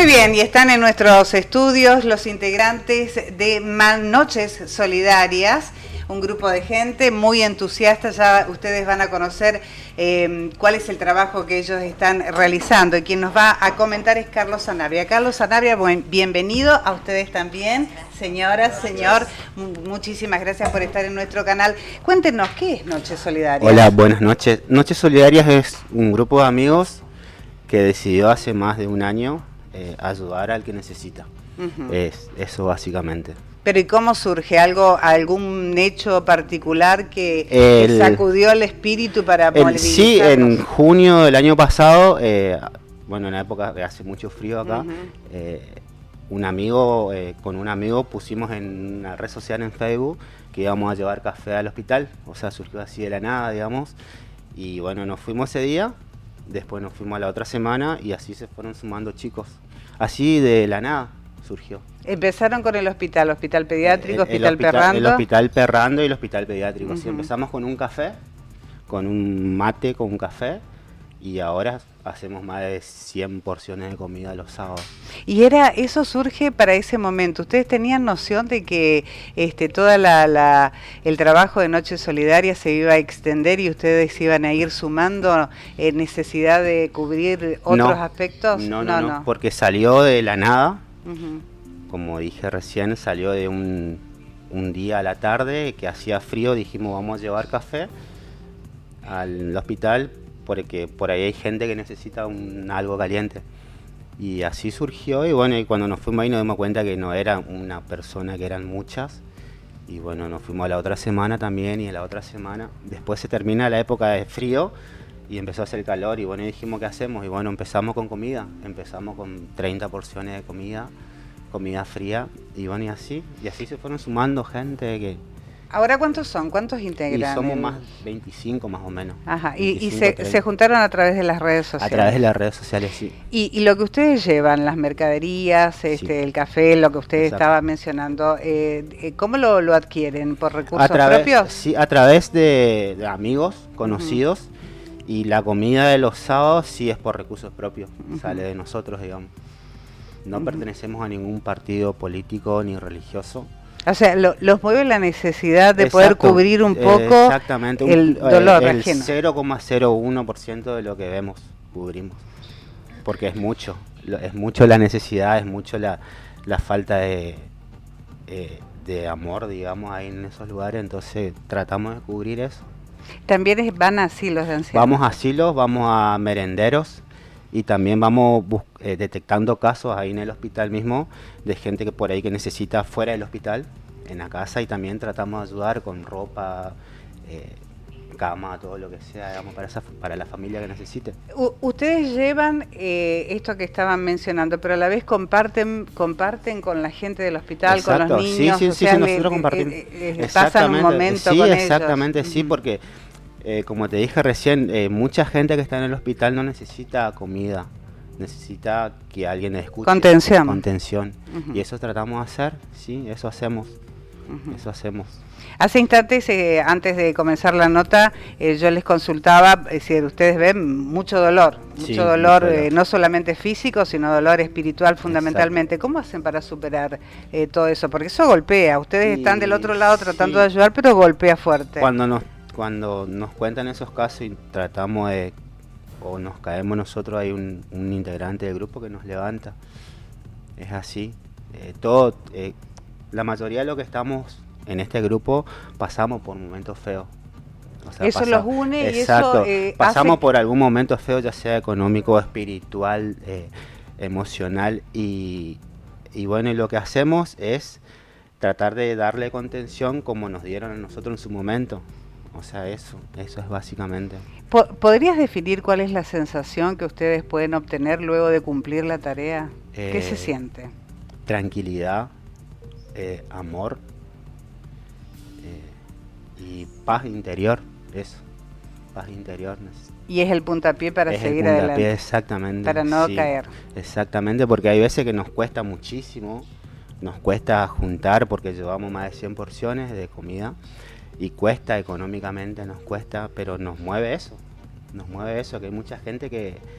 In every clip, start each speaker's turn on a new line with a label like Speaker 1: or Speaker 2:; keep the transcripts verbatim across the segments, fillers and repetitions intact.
Speaker 1: Muy bien, y están en nuestros estudios los integrantes de Noches Solidarias, un grupo de gente muy entusiasta. Ya ustedes van a conocer eh, cuál es el trabajo que ellos están realizando, y quien nos va a comentar es Carlos Sanabria. Carlos Sanabria, buen, bienvenido a ustedes también, señoras, señor, muchísimas gracias por estar en nuestro canal. Cuéntenos, ¿qué es Noches Solidarias?
Speaker 2: Hola, buenas noches. Noches Solidarias es un grupo de amigos que decidió hace más de un año eh, ayudar al que necesita. Uh-huh. Es eso básicamente.
Speaker 1: Pero ¿y cómo surge? ¿Algo, algún hecho particular que,
Speaker 2: el,
Speaker 1: que sacudió el espíritu para movilizarnos?
Speaker 2: Sí, en junio del año pasado, eh, bueno, en la época que hace mucho frío acá, uh-huh. eh, un amigo, eh, con un amigo pusimos en una red social en Facebook que íbamos a llevar café al hospital. O sea, surgió así de la nada, digamos. Y bueno, nos fuimos ese día, después nos fuimos a la otra semana y así se fueron sumando chicos. Así de la nada surgió.
Speaker 1: Empezaron con el hospital, hospital pediátrico,
Speaker 2: el, el
Speaker 1: hospital,
Speaker 2: hospital
Speaker 1: Perrando.
Speaker 2: El hospital Perrando y el hospital pediátrico. Uh-huh. Sí, empezamos con un café, con un mate, con un café, y ahora hacemos más de cien porciones de comida los sábados.
Speaker 1: Y era eso surge para ese momento. ¿Ustedes tenían noción de que este toda la, la el trabajo de Noches Solidarias se iba a extender y ustedes iban a ir sumando eh, necesidad de cubrir otros
Speaker 2: no,
Speaker 1: aspectos?
Speaker 2: No no, no, no, porque salió de la nada. Uh-huh. Como dije recién, salió de un, un día a la tarde que hacía frío, dijimos vamos a llevar café al hospital porque por ahí hay gente que necesita un, algo caliente. Y así surgió, y bueno, y cuando nos fuimos ahí nos dimos cuenta que no era una persona, que eran muchas. Y bueno, nos fuimos a la otra semana también, y a la otra semana. Después se termina la época de frío y empezó a hacer calor, y bueno, y dijimos ¿qué hacemos? Y bueno, empezamos con comida, empezamos con treinta porciones de comida, comida fría, y bueno, y así, y así se fueron sumando gente que...
Speaker 1: ¿Ahora cuántos son? ¿Cuántos integran?
Speaker 2: Y somos más veinticinco más o menos.
Speaker 1: Ajá, y, y se, se juntaron a través de las redes sociales.
Speaker 2: A través de las redes sociales, sí.
Speaker 1: Y, y lo que ustedes llevan, las mercaderías, este, sí. el café, lo que usted Exacto. estaba mencionando, eh, ¿cómo lo, lo adquieren? ¿Por recursos
Speaker 2: a través,
Speaker 1: propios?
Speaker 2: Sí, a través de, de amigos, conocidos, uh-huh. y la comida de los sábados sí es por recursos propios, uh-huh. sale de nosotros, digamos. No uh-huh. pertenecemos a ningún partido político ni religioso.
Speaker 1: O sea, lo, los mueve la necesidad de Exacto, poder cubrir un poco exactamente, el un, dolor
Speaker 2: el
Speaker 1: ajeno.
Speaker 2: cero coma cero uno por ciento de lo que vemos cubrimos, porque es mucho, es mucho la necesidad, es mucho la, la falta de, eh, de amor, digamos, ahí en esos lugares, entonces tratamos de cubrir eso.
Speaker 1: También es, van a asilos de ancianos.
Speaker 2: Vamos a asilos, vamos a merenderos, y también vamos eh, detectando casos ahí en el hospital mismo de gente que por ahí que necesita fuera del hospital, en la casa, y también tratamos de ayudar con ropa, eh, cama, todo lo que sea, digamos, para, esa, para la familia que necesite.
Speaker 1: U ustedes llevan eh, esto que estaban mencionando, pero a la vez comparten comparten con la gente del hospital,
Speaker 2: Exacto.
Speaker 1: con los niños.
Speaker 2: Sí, sí,
Speaker 1: o
Speaker 2: sí,
Speaker 1: sea,
Speaker 2: sí, nosotros le, compartimos.
Speaker 1: Eh, eh, pasan un momento
Speaker 2: sí,
Speaker 1: con
Speaker 2: exactamente,
Speaker 1: ellos.
Speaker 2: sí, porque Eh, como te dije recién, eh, mucha gente que está en el hospital no necesita comida, necesita que alguien escuche.
Speaker 1: Contención.
Speaker 2: Contención. Uh-huh. Y eso tratamos de hacer, sí, eso hacemos, uh-huh. eso hacemos.
Speaker 1: Hace instantes, eh, antes de comenzar la nota, eh, yo les consultaba, eh, si ustedes ven, mucho dolor, mucho
Speaker 2: sí,
Speaker 1: dolor,
Speaker 2: mucho dolor.
Speaker 1: Eh, no solamente físico, sino dolor espiritual fundamentalmente. Exacto. ¿Cómo hacen para superar eh, todo eso? Porque eso golpea, ustedes y, están del otro lado tratando sí. de ayudar, pero golpea fuerte.
Speaker 2: Cuando nos Cuando nos cuentan esos casos y tratamos de, o nos caemos nosotros, hay un, un integrante del grupo que nos levanta. Es así. Eh, todo, eh, la mayoría de los que estamos en este grupo pasamos por momentos feos. O sea,
Speaker 1: eso
Speaker 2: pasa,
Speaker 1: los une
Speaker 2: exacto,
Speaker 1: y eso eh,
Speaker 2: pasamos
Speaker 1: hace...
Speaker 2: por algún momento feo, ya sea económico, espiritual, eh, emocional, y, y bueno, y lo que hacemos es tratar de darle contención como nos dieron a nosotros en su momento. O sea, eso, eso es básicamente.
Speaker 1: ¿Podrías definir cuál es la sensación que ustedes pueden obtener luego de cumplir la tarea? Eh, ¿Qué se siente?
Speaker 2: Tranquilidad, eh, amor eh, y paz interior, eso, paz interior.
Speaker 1: Y es el puntapié para
Speaker 2: es
Speaker 1: seguir
Speaker 2: el puntapié,
Speaker 1: adelante.
Speaker 2: Exactamente.
Speaker 1: Para no
Speaker 2: sí,
Speaker 1: caer.
Speaker 2: Exactamente, porque hay veces que nos cuesta muchísimo, nos cuesta juntar porque llevamos más de cien porciones de comida. Y cuesta económicamente, nos cuesta, pero nos mueve eso, nos mueve eso, que hay mucha gente que,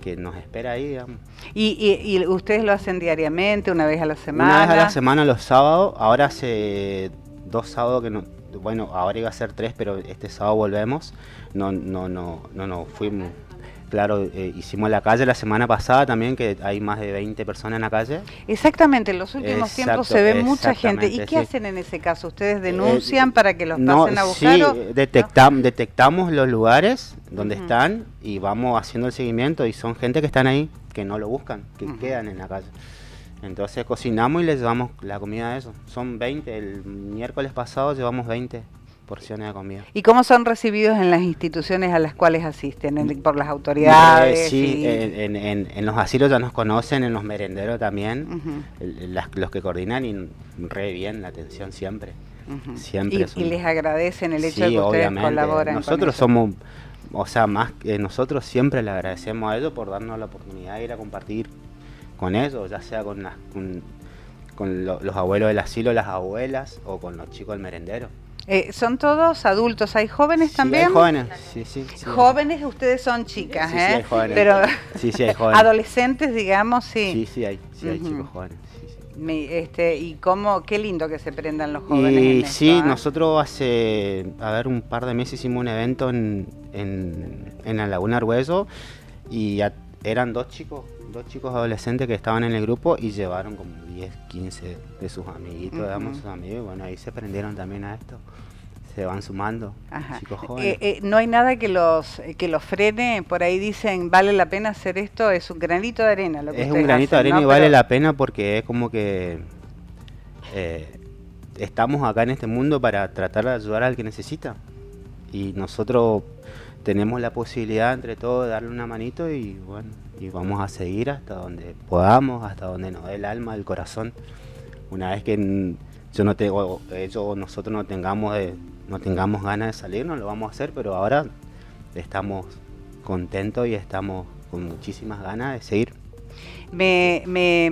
Speaker 2: que nos espera ahí, digamos.
Speaker 1: ¿Y, y, y ustedes lo hacen diariamente, una vez a la semana?
Speaker 2: Una vez a la semana los sábados, ahora hace dos sábados que no, bueno, ahora iba a ser tres, pero este sábado volvemos, no, no, no, no, no fuimos. Claro, eh, hicimos la calle la semana pasada también, que hay más de veinte personas en la calle.
Speaker 1: Exactamente, en los últimos
Speaker 2: Exacto,
Speaker 1: tiempos se ve mucha gente. ¿Y qué
Speaker 2: sí.
Speaker 1: hacen en ese caso? ¿Ustedes denuncian
Speaker 2: eh,
Speaker 1: para que los
Speaker 2: no,
Speaker 1: pasen a buscar?
Speaker 2: Sí,
Speaker 1: o,
Speaker 2: detectam, ¿no? detectamos los lugares donde
Speaker 1: uh-huh.
Speaker 2: están y vamos haciendo el seguimiento, y son gente que están ahí, que no lo buscan, que uh-huh. quedan en la calle. Entonces cocinamos y les llevamos la comida a eso. Son veinte, el miércoles pasado llevamos veinte porciones de comida.
Speaker 1: ¿Y cómo son recibidos en las instituciones a las cuales asisten? En, por las autoridades.
Speaker 2: Eh, sí,
Speaker 1: y...
Speaker 2: en, en, en los asilos ya nos conocen, en los merenderos también, uh-huh. el, las, los que coordinan, y re bien la atención siempre.
Speaker 1: Uh-huh.
Speaker 2: Siempre
Speaker 1: y,
Speaker 2: son...
Speaker 1: y les agradecen el hecho
Speaker 2: sí,
Speaker 1: de que ustedes
Speaker 2: obviamente.
Speaker 1: colaboran.
Speaker 2: Nosotros somos, o sea, más que nosotros siempre le agradecemos a ellos por darnos la oportunidad de ir a compartir con ellos, ya sea con, las, con, con lo, los abuelos del asilo, las abuelas, o con los chicos del merendero.
Speaker 1: Eh, ¿Son todos adultos? ¿Hay jóvenes
Speaker 2: sí,
Speaker 1: también?
Speaker 2: Hay jóvenes, sí, sí, sí.
Speaker 1: Jóvenes, ustedes son chicas,
Speaker 2: sí,
Speaker 1: ¿eh?
Speaker 2: Sí, hay jóvenes.
Speaker 1: Pero
Speaker 2: sí, sí, hay jóvenes.
Speaker 1: Adolescentes, digamos, sí.
Speaker 2: Sí, sí, hay, sí, hay
Speaker 1: uh-huh.
Speaker 2: chicos jóvenes. Sí, sí.
Speaker 1: Me, este, y cómo, qué lindo que se prendan los jóvenes.
Speaker 2: Y
Speaker 1: en
Speaker 2: sí,
Speaker 1: esto, ¿eh?
Speaker 2: Nosotros hace, a ver, un par de meses hicimos un evento en, en, en la Laguna Arguello, y ya eran dos chicos, dos chicos adolescentes que estaban en el grupo, y llevaron como diez, quince de sus amiguitos, uh-huh. digamos, sus amigos, y bueno, ahí se prendieron también a esto. Se van sumando.
Speaker 1: Ajá.
Speaker 2: Chicos jóvenes.
Speaker 1: Eh, eh, no hay nada que los que los frene. Por ahí dicen, vale la pena hacer esto. Es un granito de arena lo que
Speaker 2: es un granito
Speaker 1: hacen,
Speaker 2: de arena,
Speaker 1: ¿no?
Speaker 2: y vale
Speaker 1: Pero...
Speaker 2: la pena, porque es como que eh, estamos acá en este mundo para tratar de ayudar al que necesita, y nosotros tenemos la posibilidad entre todos de darle una manito, y bueno, y vamos a seguir hasta donde podamos, hasta donde nos dé el alma, el corazón. Una vez que yo no tengo, ellos, nosotros no tengamos de no tengamos ganas de salir, no lo vamos a hacer, pero ahora estamos contentos y estamos con muchísimas ganas de seguir.
Speaker 1: Me, me,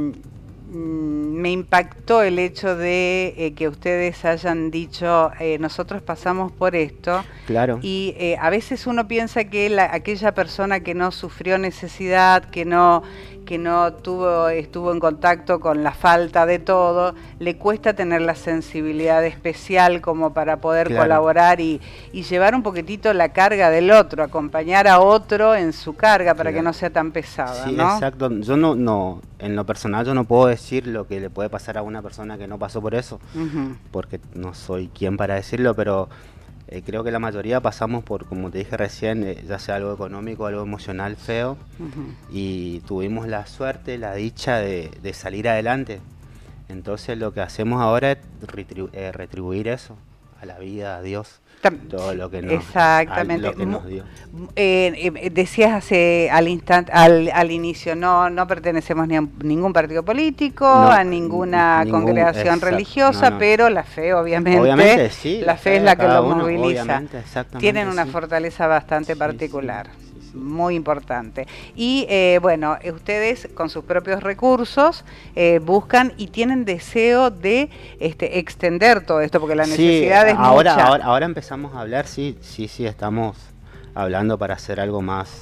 Speaker 1: me impactó el hecho de eh, que ustedes hayan dicho, eh, nosotros pasamos por esto.
Speaker 2: Claro.
Speaker 1: Y eh, a veces uno piensa que la, aquella persona que no sufrió necesidad, que no... que no tuvo, estuvo en contacto con la falta de todo, le cuesta tener la sensibilidad especial como para poder claro. colaborar y, y llevar un poquitito la carga del otro, acompañar a otro en su carga para claro. que no sea tan pesada,
Speaker 2: sí,
Speaker 1: ¿no?
Speaker 2: Exacto. Yo no, no, en lo personal yo no puedo decir lo que le puede pasar a una persona que no pasó por eso, uh-huh. porque no soy quien para decirlo, pero Eh, creo que la mayoría pasamos por, como te dije recién, eh, ya sea algo económico, algo emocional feo, uh-huh. y tuvimos la suerte, la dicha de, de salir adelante. Entonces lo que hacemos ahora es retribu- eh, retribuir eso a la vida, a Dios. Todo lo que nos,
Speaker 1: Exactamente.
Speaker 2: Lo que nos dio.
Speaker 1: Eh, eh, decías hace al instante, al, al inicio, no no pertenecemos ni a ningún partido político, no, a ninguna ningún, congregación exacto, religiosa, no, no. pero la fe, obviamente,
Speaker 2: obviamente sí,
Speaker 1: la fe es la que lo
Speaker 2: uno,
Speaker 1: moviliza. Tienen una
Speaker 2: sí.
Speaker 1: fortaleza bastante sí, particular.
Speaker 2: Sí, sí.
Speaker 1: Muy importante. Y eh, bueno, ustedes con sus propios recursos eh, buscan y tienen deseo de este, extender todo esto, porque la necesidad
Speaker 2: sí,
Speaker 1: es
Speaker 2: ahora,
Speaker 1: mucha.
Speaker 2: Ahora, ahora empezamos a hablar, sí, sí, sí, estamos hablando para hacer algo más,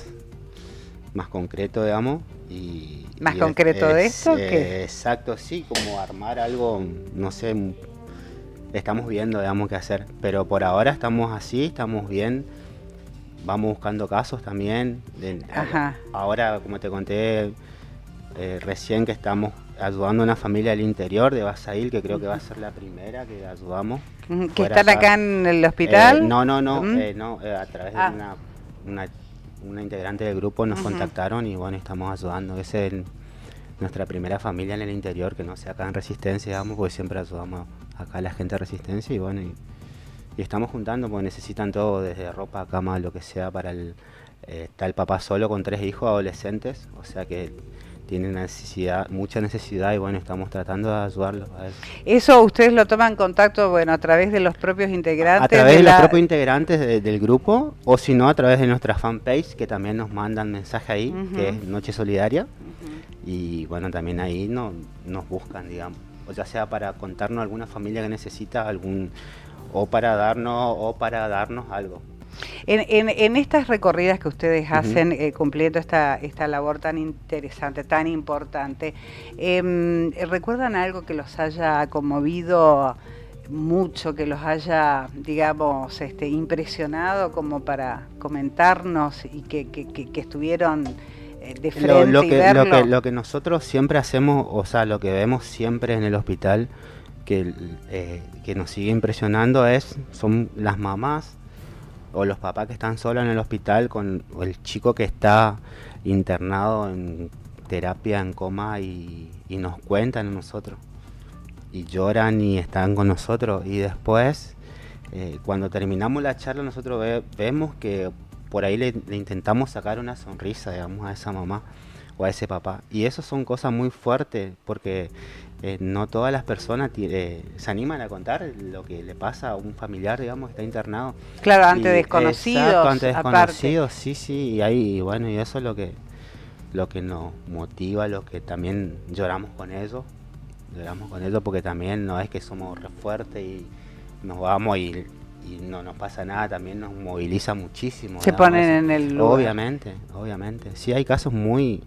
Speaker 2: más concreto, digamos. Y,
Speaker 1: ¿Más
Speaker 2: y
Speaker 1: concreto
Speaker 2: es,
Speaker 1: de esto?
Speaker 2: Eh,
Speaker 1: ¿qué?
Speaker 2: Exacto, sí, como armar algo, no sé, estamos viendo, digamos, qué hacer. Pero por ahora estamos así, estamos bien. Vamos buscando casos también. De,
Speaker 1: Ajá.
Speaker 2: Ahora, como te conté eh, recién, que estamos ayudando a una familia del interior de Basail, que creo que va a ser la primera que ayudamos.
Speaker 1: ¿Que están acá en el hospital?
Speaker 2: Eh, no, no, no,
Speaker 1: ¿Mm?
Speaker 2: eh, no eh, a través
Speaker 1: ah.
Speaker 2: de una, una, una integrante del grupo nos uh-huh. contactaron y bueno, estamos ayudando. Esa es el, nuestra primera familia en el interior, que no sea acá en Resistencia, digamos, porque siempre ayudamos acá a la gente de Resistencia y bueno, y, y estamos juntando porque necesitan todo, desde ropa, cama, lo que sea para el... Eh, está el papá solo con tres hijos adolescentes, o sea que tienen necesidad, mucha necesidad y bueno, estamos tratando de ayudarlos a eso.
Speaker 1: ¿Eso ustedes lo toman contacto, bueno, a través de los propios integrantes?
Speaker 2: A través de,
Speaker 1: de
Speaker 2: la... los propios
Speaker 1: propios
Speaker 2: integrantes de, del grupo, o si no, a través de nuestra fanpage, que también nos mandan mensaje ahí, uh-huh. que es Noche Solidaria, uh-huh. y bueno, también ahí no, nos buscan, digamos, o ya sea para contarnos alguna familia que necesita algún, o para darnos, o para darnos algo.
Speaker 1: En, en, en estas recorridas que ustedes hacen,
Speaker 2: Uh-huh.
Speaker 1: eh, cumpliendo esta, esta labor tan interesante, tan importante, eh, ¿recuerdan algo que los haya conmovido mucho, que los haya, digamos, este, impresionado como para comentarnos y que, que, que, que estuvieron eh, de frente
Speaker 2: Lo, lo,
Speaker 1: y
Speaker 2: que,
Speaker 1: verlo?
Speaker 2: lo, que, lo que nosotros siempre hacemos, o sea, lo que vemos siempre en el hospital, que, eh, que nos sigue impresionando es, son las mamás o los papás que están solos en el hospital con el chico que está internado en terapia, en coma, y, y nos cuentan a nosotros. Y lloran y están con nosotros. Y después, eh, cuando terminamos la charla, nosotros ve, vemos que por ahí le, le intentamos sacar una sonrisa, digamos, a esa mamá o a ese papá. Y eso son cosas muy fuertes, porque eh, no todas las personas eh, se animan a contar lo que le pasa a un familiar, digamos, que está internado.
Speaker 1: Claro, ante
Speaker 2: Y,
Speaker 1: desconocidos.
Speaker 2: Exacto, ante desconocidos,
Speaker 1: aparte.
Speaker 2: sí, sí. Y ahí, y bueno, y eso es lo que, lo que nos motiva, lo que también lloramos con ellos. Lloramos con ellos porque también no es que somos re fuertes y nos vamos y, y no nos pasa nada, también nos moviliza muchísimo.
Speaker 1: Se
Speaker 2: digamos,
Speaker 1: ponen
Speaker 2: eso.
Speaker 1: en el lugar.
Speaker 2: Obviamente, obviamente. Sí, hay casos muy,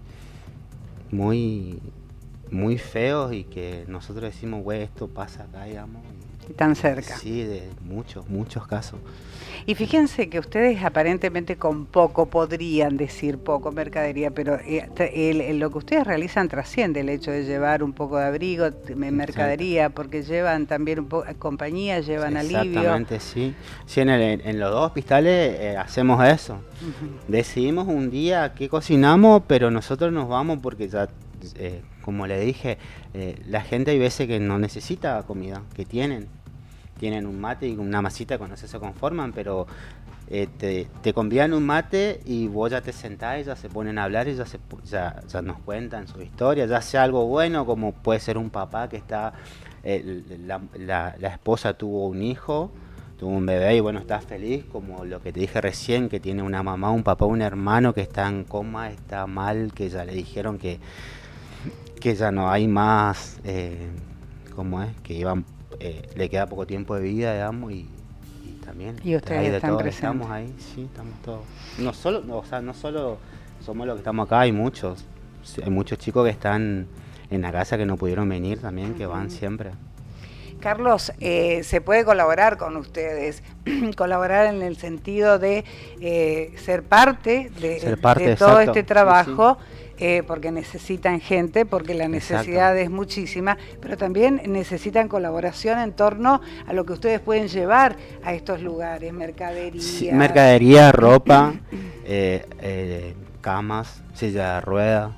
Speaker 2: muy, muy feos y que nosotros decimos, güey, esto pasa acá, digamos.
Speaker 1: Y tan cerca.
Speaker 2: Sí, de muchos, muchos casos.
Speaker 1: Y fíjense que ustedes aparentemente con poco podrían decir poco mercadería, pero eh, el, el, lo que ustedes realizan trasciende el hecho de llevar un poco de abrigo, de mercadería, exacto, porque llevan también un poco compañía, llevan alivio.
Speaker 2: Exactamente, sí. Sí, en, el, en los dos hospitales eh, hacemos eso. Uh-huh. Decidimos un día qué cocinamos, pero nosotros nos vamos porque ya, eh, como le dije, eh, la gente hay veces que no necesita comida, que tienen. Tienen un mate y una masita, con eso se conforman, pero eh, te, te convían un mate y vos ya te sentás y ya se ponen a hablar y ya, se, ya, ya nos cuentan su historia, ya sea algo bueno, como puede ser un papá que está, eh, la, la, la esposa tuvo un hijo, tuvo un bebé y bueno, está feliz, como lo que te dije recién, que tiene una mamá, un papá, un hermano que está en coma, está mal, que ya le dijeron que, que ya no hay más, eh, ¿cómo es? Que iban... Eh, le queda poco tiempo de vida, digamos, y, y también
Speaker 1: y ustedes
Speaker 2: ahí de
Speaker 1: están
Speaker 2: todos
Speaker 1: presentes.
Speaker 2: Estamos ahí, sí, estamos todos. No solo, no, o sea, no solo somos los que estamos acá, hay muchos, hay muchos chicos que están en la casa que no pudieron venir también, que van siempre.
Speaker 1: Carlos, eh, se puede colaborar con ustedes, colaborar en el sentido de eh, ser parte de,
Speaker 2: ser parte,
Speaker 1: de todo
Speaker 2: exacto.
Speaker 1: este trabajo.
Speaker 2: Sí, sí.
Speaker 1: Eh, porque necesitan gente, porque la necesidad Exacto. es muchísima, pero también necesitan colaboración en torno a lo que ustedes pueden llevar a estos lugares, mercadería.
Speaker 2: Sí, mercadería, ropa, eh, eh, camas, silla de rueda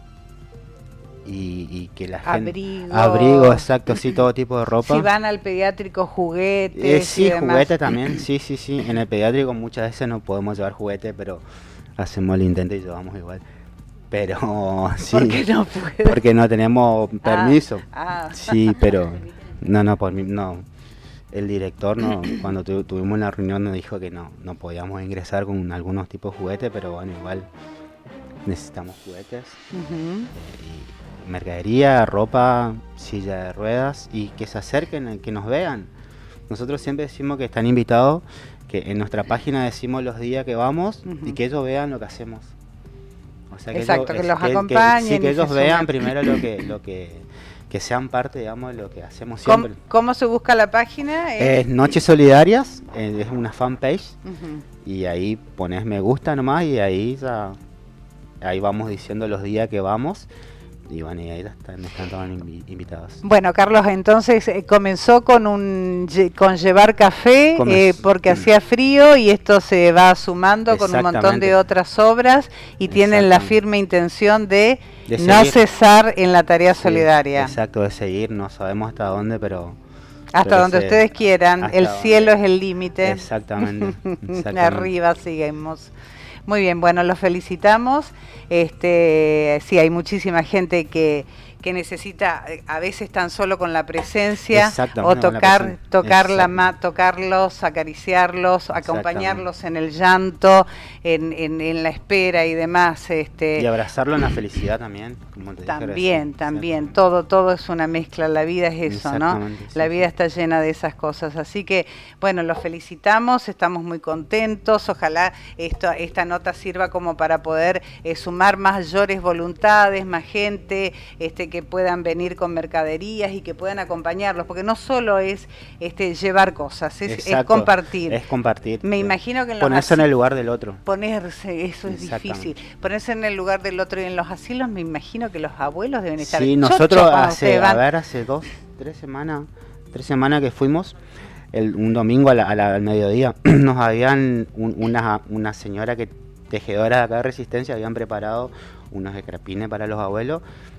Speaker 2: y, y que la gente...
Speaker 1: Abrigo.
Speaker 2: Abrigo, exacto, sí, todo tipo de ropa.
Speaker 1: Si van al pediátrico, juguetes
Speaker 2: eh, Sí,
Speaker 1: y demás.
Speaker 2: juguetes también, sí, sí, sí. En el pediátrico muchas veces no podemos llevar juguetes, pero hacemos el intento y llevamos igual. Pero sí,
Speaker 1: ¿por qué no puede?
Speaker 2: Porque no tenemos permiso.
Speaker 1: Ah, ah.
Speaker 2: Sí, pero no, no, por mí, no. El director no, cuando tu, tuvimos la reunión nos dijo que no, no podíamos ingresar con algunos tipos de juguetes, pero bueno, igual necesitamos juguetes, uh-huh. eh, y mercadería, ropa, silla de ruedas y que se acerquen, que nos vean. Nosotros siempre decimos que están invitados, que en nuestra página decimos los días que vamos, uh-huh. y que ellos vean lo que hacemos. O sea, que
Speaker 1: Exacto,
Speaker 2: ellos,
Speaker 1: que los
Speaker 2: que,
Speaker 1: acompañen.
Speaker 2: Que, sí, que ellos vean
Speaker 1: sumen.
Speaker 2: primero lo que, lo que, que sean parte, digamos, de lo que hacemos siempre.
Speaker 1: ¿Cómo, cómo se busca la página?
Speaker 2: Es eh, Noches Solidarias, eh, es una fanpage, uh-huh. y ahí pones me gusta nomás y ahí ya, ahí vamos diciendo los días que vamos. Y bueno, y ahí están, están todos invitados.
Speaker 1: Bueno, Carlos, entonces eh, comenzó con un con llevar café eh, porque mm. hacía frío y esto se va sumando con un montón de otras obras y tienen la firme intención de, de no cesar en la tarea sí, solidaria.
Speaker 2: Exacto, de seguir, no sabemos hasta dónde, pero...
Speaker 1: Hasta
Speaker 2: pero
Speaker 1: donde
Speaker 2: se,
Speaker 1: ustedes quieran, el cielo donde, es el límite.
Speaker 2: Exactamente, exactamente.
Speaker 1: Arriba seguimos. Muy bien, bueno, los felicitamos. Este, sí, hay muchísima gente que, que necesita a veces tan solo con la presencia o tocar,
Speaker 2: presencia.
Speaker 1: tocar la ma, tocarlos, acariciarlos, acompañarlos en el llanto, en, en, en la espera y demás. Este,
Speaker 2: y abrazarlo en la felicidad también. Como te
Speaker 1: también,
Speaker 2: dije
Speaker 1: también, todo, todo es una mezcla, la vida es eso, ¿no?
Speaker 2: Sí,
Speaker 1: la vida está llena de esas cosas, así que, bueno, los felicitamos, estamos muy contentos, ojalá esto, esta nota sirva como para poder eh, sumar mayores voluntades, más gente, este, que puedan venir con mercaderías y que puedan acompañarlos, porque no solo es este, llevar cosas, es, es compartir.
Speaker 2: Es compartir.
Speaker 1: Me imagino que en los
Speaker 2: ponerse en el lugar del otro.
Speaker 1: Ponerse, eso es difícil. Ponerse en el lugar del otro, y en los asilos me imagino que los abuelos deben estar.
Speaker 2: Sí, nosotros hace, a ver, hace dos, tres semanas, tres semanas que fuimos, el, un domingo a la, a la, al mediodía, nos habían, un, una, una señora que tejedora de acá de Resistencia, habían preparado unos escarpines para los abuelos,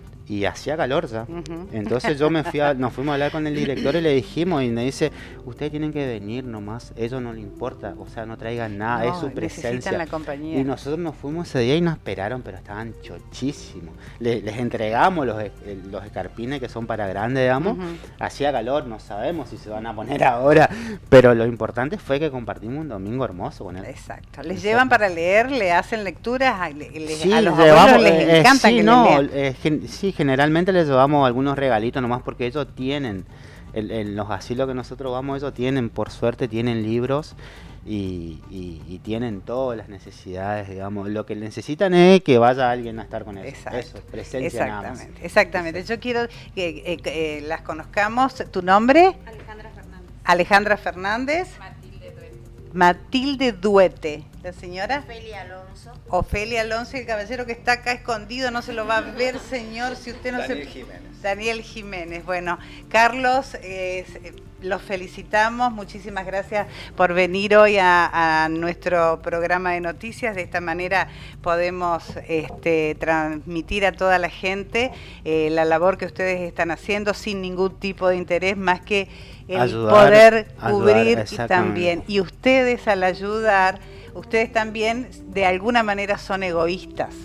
Speaker 2: y hacía calor ya. Uh-huh. Entonces yo me fui a, nos fuimos a hablar con el director y le dijimos, y me dice, ustedes tienen que venir nomás, eso no le importa, o sea, no traigan nada, no, es su presencia.
Speaker 1: La compañía.
Speaker 2: Y nosotros nos fuimos ese día y nos esperaron, pero estaban chochísimos. Les, les entregamos los, los escarpines que son para grandes, digamos. Uh-huh. Hacía calor, no sabemos si se van a poner ahora, pero lo importante fue que compartimos un domingo hermoso con él.
Speaker 1: Exacto. ¿Les Exacto. llevan para leer? ¿Le hacen lecturas? ¿Les,
Speaker 2: sí,
Speaker 1: a los
Speaker 2: llevamos,
Speaker 1: abuelos les
Speaker 2: eh,
Speaker 1: encanta
Speaker 2: sí,
Speaker 1: que
Speaker 2: no,
Speaker 1: les lean?
Speaker 2: Eh, gen, sí, generalmente les llevamos algunos regalitos nomás porque ellos tienen, en, en los asilos que nosotros vamos, ellos tienen, por suerte, tienen libros y, y, y tienen todas las necesidades, digamos. Lo que necesitan es que vaya alguien a estar con ellos.
Speaker 1: Exacto.
Speaker 2: Eso, presencia
Speaker 1: exactamente,
Speaker 2: nada más.
Speaker 1: Exactamente. Exacto. Yo quiero que eh, eh, las conozcamos. ¿Tu nombre?
Speaker 3: Alejandra Fernández.
Speaker 1: Alejandra Fernández.
Speaker 3: Matilde Duete.
Speaker 1: Matilde Duete. ¿La señora?
Speaker 3: Ofelia Alonso.
Speaker 1: Ofelia Alonso, el caballero que está acá escondido, no se lo va a ver, señor, si usted no
Speaker 4: Daniel
Speaker 1: se...
Speaker 4: Jiménez.
Speaker 1: Daniel Jiménez. Bueno, Carlos, eh, los felicitamos, muchísimas gracias por venir hoy a, a nuestro programa de noticias. De esta manera podemos este, transmitir a toda la gente eh, la labor que ustedes están haciendo sin ningún tipo de interés, más que el
Speaker 2: ayudar,
Speaker 1: poder cubrir
Speaker 2: ayudar,
Speaker 1: y también. Y ustedes al ayudar, ustedes también de alguna manera son egoístas,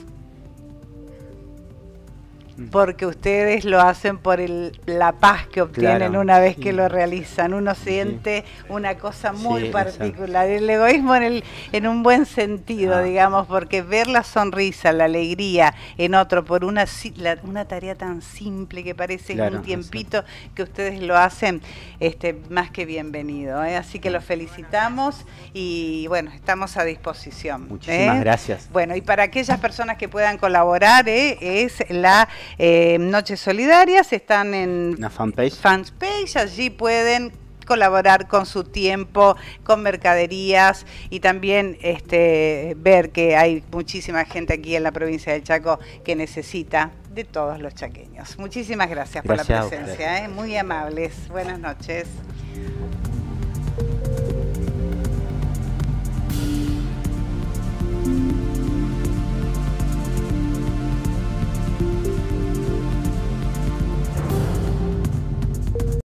Speaker 1: porque ustedes lo hacen por el, la paz que obtienen claro, una vez sí. que lo realizan. Uno siente sí. una cosa muy sí, particular, exacto. el egoísmo en, el, en un buen sentido, ah. digamos, porque ver la sonrisa, la alegría en otro por una, la, una tarea tan simple que parece claro, un tiempito exacto. que ustedes lo hacen, este, más que bienvenido, ¿eh? Así que los felicitamos y bueno, estamos a disposición.
Speaker 2: Muchísimas
Speaker 1: ¿eh?
Speaker 2: gracias.
Speaker 1: Bueno, y para aquellas personas que puedan colaborar, ¿eh? es la Eh, Noches Solidarias, están en
Speaker 2: la fanpage.
Speaker 1: fanpage, allí pueden colaborar con su tiempo, con mercaderías y también este, ver que hay muchísima gente aquí en la provincia del Chaco que necesita de todos los chaqueños. Muchísimas gracias, gracias por la presencia, ¿eh? Muy amables. Buenas noches.